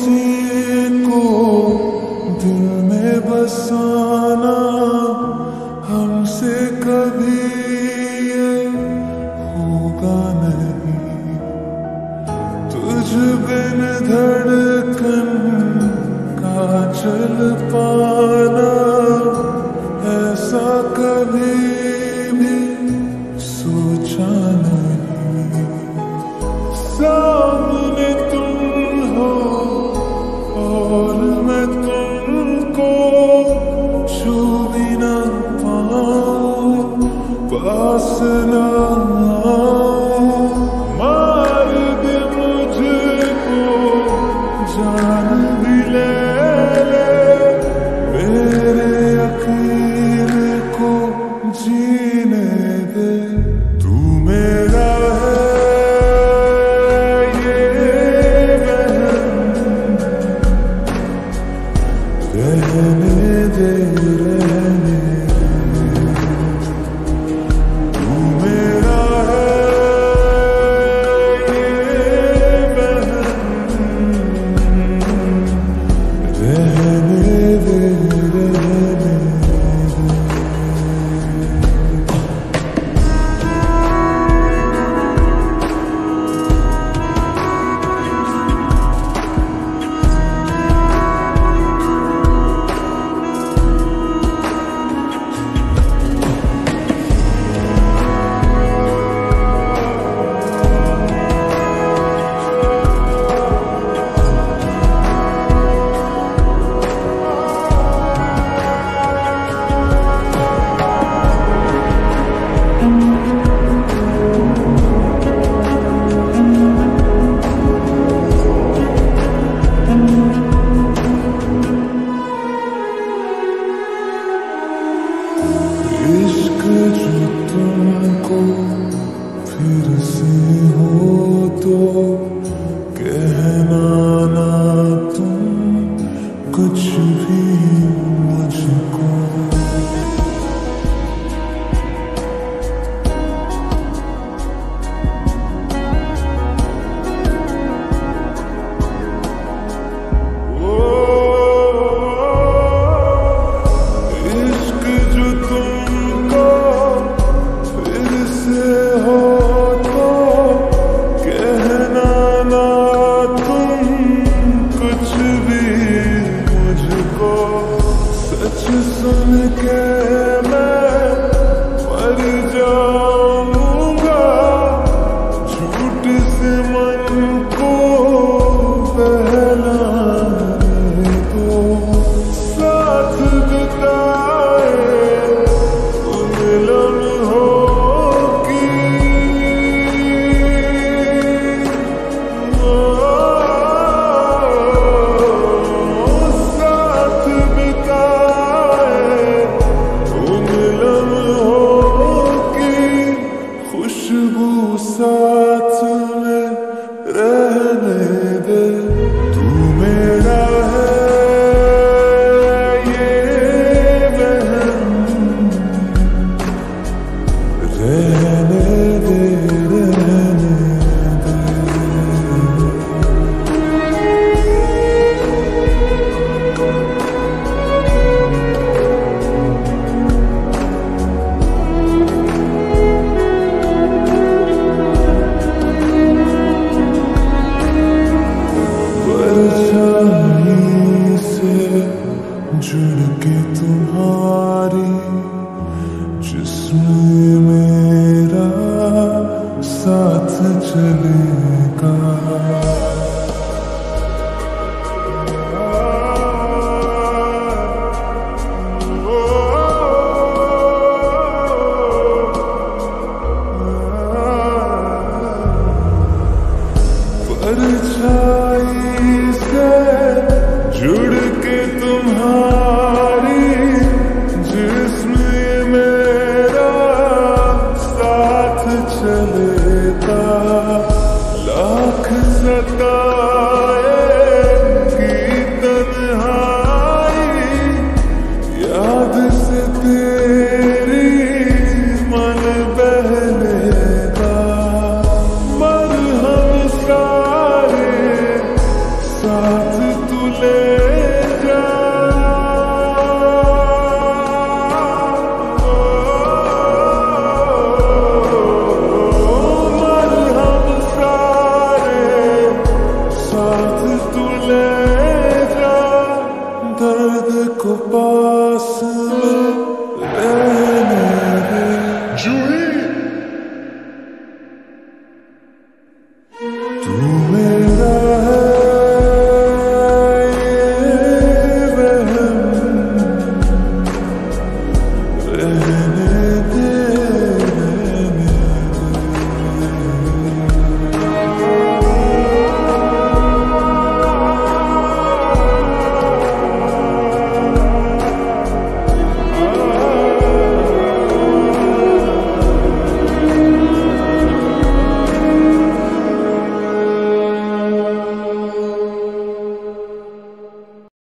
किसी को दिल में बसाना हमसे कभी ये होगा नहीं। तुझ बिन धड़कन का चल पाना ऐसा कभी भी सोचा नहीं। सामने तुम हो और मैं तुमको छू भी ना पाऊं, पास ना आऊं। मार दे मुझको जान भी ले मेरे यकीन को जीने दे। तू मेरा है रहने दे, रहने दे। तू मेरा है ये बहन, रहने दे, रहने दे। इश्क जो तुमको फिर से हो तो कहना ना तुम कुछ भी मुझको। सुन के मैं मर जाऊंगा, झूठ से मन को बहलाने दो। साथ बिताए उन लम्हों की साथ बिताए खुशबू साथ में रहने दे। तू मेरा है ये बहन, रहने दे, रहने दे। जुड़ के तुम्हारी जिस्म मेरा साथ चलेगा। परछाई से जुड़ के तुम्हारी जिस्म मेरा साथ चलेगा। लाख सता